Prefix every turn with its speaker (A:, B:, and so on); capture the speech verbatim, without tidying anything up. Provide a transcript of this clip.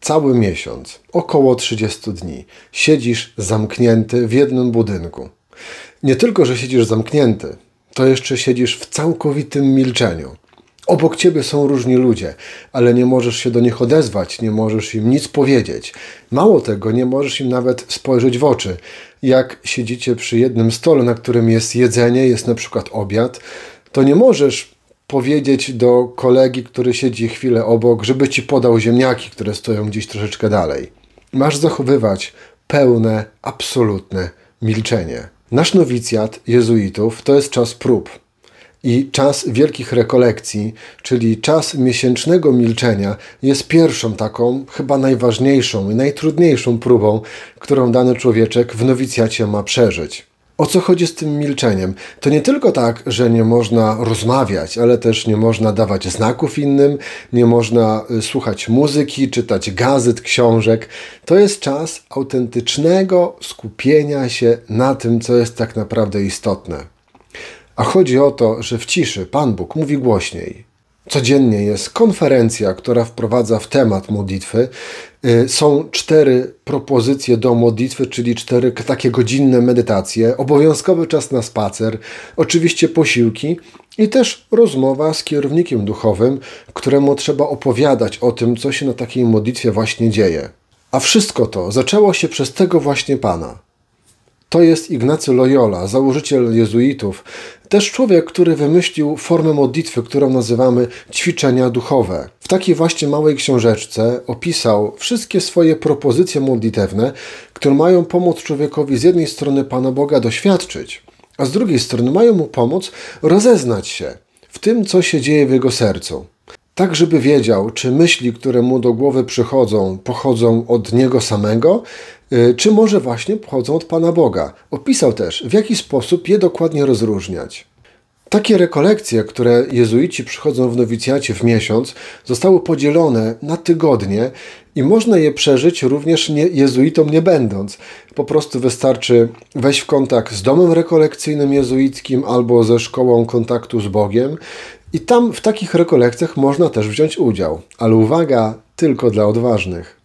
A: cały miesiąc, około trzydzieści dni, siedzisz zamknięty w jednym budynku. Nie tylko, że siedzisz zamknięty, to jeszcze siedzisz w całkowitym milczeniu. Obok ciebie są różni ludzie, ale nie możesz się do nich odezwać, nie możesz im nic powiedzieć. Mało tego, nie możesz im nawet spojrzeć w oczy. Jak siedzicie przy jednym stole, na którym jest jedzenie, jest na przykład obiad, to nie możesz powiedzieć do kolegi, który siedzi chwilę obok, żeby ci podał ziemniaki, które stoją gdzieś troszeczkę dalej. Masz zachowywać pełne, absolutne milczenie. Nasz nowicjat jezuitów to jest czas prób. I czas wielkich rekolekcji, czyli czas miesięcznego milczenia, jest pierwszą taką, chyba najważniejszą i najtrudniejszą próbą, którą dany człowieczek w nowicjacie ma przeżyć. O co chodzi z tym milczeniem? To nie tylko tak, że nie można rozmawiać, ale też nie można dawać znaków innym, nie można słuchać muzyki, czytać gazet, książek. To jest czas autentycznego skupienia się na tym, co jest tak naprawdę istotne. A chodzi o to, że w ciszy Pan Bóg mówi głośniej. Codziennie jest konferencja, która wprowadza w temat modlitwy. Są cztery propozycje do modlitwy, czyli cztery takie godzinne medytacje, obowiązkowy czas na spacer, oczywiście posiłki i też rozmowa z kierownikiem duchowym, któremu trzeba opowiadać o tym, co się na takiej modlitwie właśnie dzieje. A wszystko to zaczęło się przez tego właśnie Pana. To jest Ignacy Loyola, założyciel jezuitów, też człowiek, który wymyślił formę modlitwy, którą nazywamy ćwiczenia duchowe. W takiej właśnie małej książeczce opisał wszystkie swoje propozycje modlitewne, które mają pomóc człowiekowi z jednej strony Pana Boga doświadczyć, a z drugiej strony mają mu pomóc rozeznać się w tym, co się dzieje w jego sercu. Tak, żeby wiedział, czy myśli, które mu do głowy przychodzą, pochodzą od niego samego, czy może właśnie pochodzą od Pana Boga. Opisał też, w jaki sposób je dokładnie rozróżniać. Takie rekolekcje, które jezuici przychodzą w nowicjacie w miesiąc, zostały podzielone na tygodnie i można je przeżyć również nie, jezuitą nie będąc. Po prostu wystarczy wejść w kontakt z domem rekolekcyjnym jezuickim albo ze szkołą kontaktu z Bogiem i tam w takich rekolekcjach można też wziąć udział. Ale uwaga, tylko dla odważnych.